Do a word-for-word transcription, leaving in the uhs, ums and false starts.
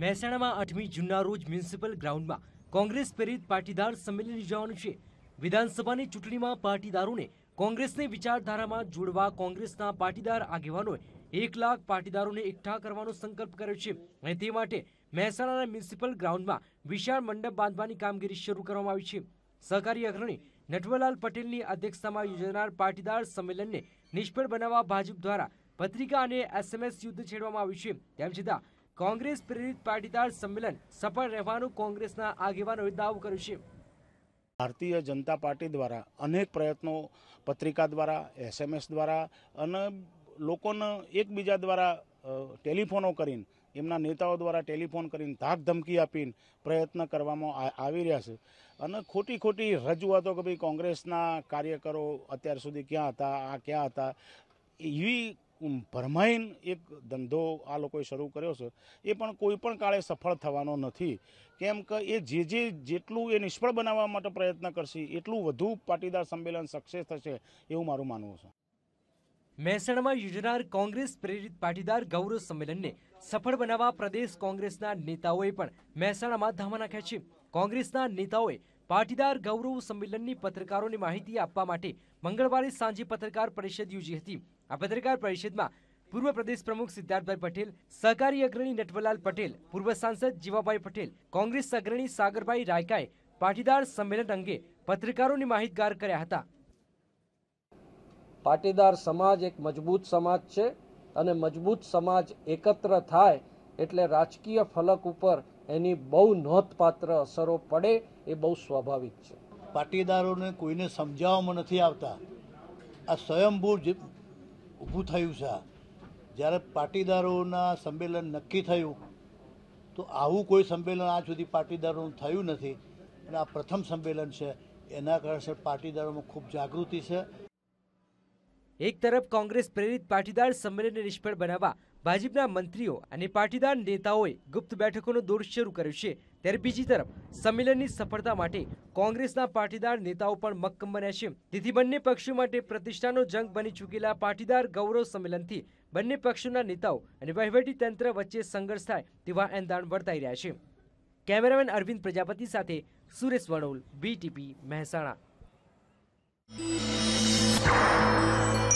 મહેસાણામાં આઠમી જૂનના રોજ મ્યુનિસિપલ ગ્રાઉન્ડમાં કોંગ્રેસ પ્રેરિત પાટીદાર સંમેલન યોજાવાનું છે। વિધાનસભાની ચૂંટણીમાં પાટીદારોને કોંગ્રેસની વિચારધારામાં જોડવા કોંગ્રેસના પાટીદાર આગેવાનોએ એક લાખ પાટીદારોને એકઠા કરવાનો સંકલ્પ કર્યો છે અને તે માટે મહેસાણાના મ્યુનિસિપલ ગ્રાઉન્ડમાં વિશાળ મંડપ બાંધવાની કામગીરી શરૂ કરવામાં આવી છે। સહકારી અગ્રણી નટવરલાલ પટેલની અધ્યક્ષતામાં યોજાનાર પાટીદાર સંમેલનને નિષ્ફળ બનાવવા ભાજપ દ્વારા પત્રિકા અને એસએમએસ યુદ્ધ છેડવામાં આવ્યું છે। તેમ છતાં કોંગ્રેસ પ્રેરિત પાટીદાર સંમેલન સફળ રહેવાનું કોંગ્રેસના આગેવાનોએ દાવો કર્યો છે। ભારતીય જનતા પાર્ટી દ્વારા અનેક પ્રયત્નો પત્રિકા દ્વારા એસએમએસ દ્વારા અને લોકોને એકબીજા દ્વારા ટેલિફોનો કરીને એમના નેતાઓ દ્વારા ટેલિફોન કરીને ધાક ધમકી આપીને પ્રયત્ન કરવામાં આવી રહ્યા છે અને ખોટી ખોટી રજૂઆતો કે ભાઈ કોંગ્રેસના કાર્યકરો અત્યાર સુધી ક્યાં હતા, આ ક્યાં હતા, એવી ભરમાઈન એક ધંધો આ લોકોએ શરૂ કર્યો છે। એ પણ કોઈ પણ કાળે સફળ થવાનો નથી, કેમ કે એ જે જે જેટલું એ નિષ્ફળ બનાવવા માટે પ્રયત્ન કરશે એટલું વધુ પાટીદાર સંમેલન સક્સેસ થશે એવું મારું માનવું છે। મહેસાણામાં યોજાનાર કોંગ્રેસ પ્રેરિત પાટીદાર ગૌરવ સંમેલનને સફળ બનાવવા પ્રદેશ કોંગ્રેસના નેતાઓએ પણ મહેસાણામાં ધામા નાખ્યા છે। કોંગ્રેસના નેતાઓએ પાટીદાર ગૌરવ સંમેલનની પત્રકારોને માહિતી આપવા માટે મંગળવારે સાંજે પત્રકાર પરિષદ યોજી હતી। આ પત્રકાર પરિષદમાં પૂર્વ પ્રદેશ પ્રમુખ સિદ્ધાર્થભાઈ પટેલ, સહકારી અગ્રણી નટવરલાલ પટેલ, પૂર્વ સાંસદ જીવાભાઈ પટેલ, કોંગ્રેસ અગ્રણી સાગરભાઈ રાયકાએ પાટીદાર સંમેલન અંગે પત્રકારોને માહિતગાર કર્યા હતા। પાટીદાર સમાજ એક મજબૂત સમાજ છે અને મજબૂત સમાજ એકત્ર થાય એટલે રાજકીય ફલક ઉપર એની બહુ નોંધપાત્ર અસરો પડે એ બહુ સ્વાભાવિક છે। પાટીદારોને કોઈને સમજાવવામાં નથી આવતા, આ સ્વયંભૂ ઊભું થયું છે। જ્યારે પાટીદારોના સંમેલન નક્કી થયું તો આવું કોઈ સંમેલન આજ સુધી પાટીદારોનું થયું નથી અને આ પ્રથમ સંમેલન છે। એના કારણે પાટીદારોમાં ખૂબ જાગૃતિ છે। એક તરફ કોંગ્રેસ પ્રેરિત પાટીદાર સંમેલનને નિષ્ફળ બનાવવા ભાજપના મંત્રીઓ અને પાટીદાર નેતાઓએ ગુપ્ત બેઠકોનો દોર શરૂ કર્યો છે, ત્યારે બીજી તરફ સંમેલનની સફળતા માટે કોંગ્રેસના પાટીદાર નેતાઓ પણ મક્કમ બન્યા છે। તેથી બંને પક્ષો માટે પ્રતિષ્ઠાનો જંગ બની ચૂકેલા પાટીદાર ગૌરવ સંમેલનથી બંને પક્ષોના નેતાઓ અને વહીવટી તંત્ર વચ્ચે સંઘર્ષ થાય તેવા એંધાણ વર્તાઈ રહ્યા છે। કેમેરામેન અરવિંદ પ્રજાપતિ સાથે સુરેશ વણોલ, બીટીપી, મહેસાણા।